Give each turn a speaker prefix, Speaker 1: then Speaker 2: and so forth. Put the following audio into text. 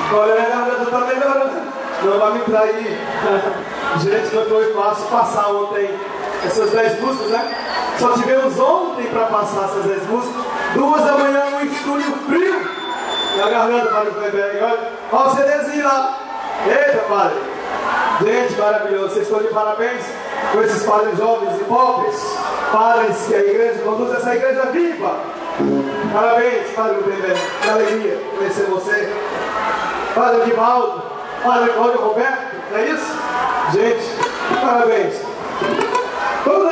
Speaker 1: Olha, a garganta tá melhorando. Não vai me trair. Gente, não foi fácil passar ontem essas 10 músicas, né? Só tivemos ontem para passar essas 10 músicas. 2 da manhã no estúdio frio. E a garganta para o playback. Olha o CDzinho lá. Eita, padre. Gente, maravilhoso. Vocês estão de parabéns com esses padres jovens e pobres. Padres que a igreja conduz essa igreja viva. Parabéns, padre do playback. Que alegria conhecer você. Padre Divaldo. Padre Cláudio Roberto. Não é isso? Gente, parabéns. Vamos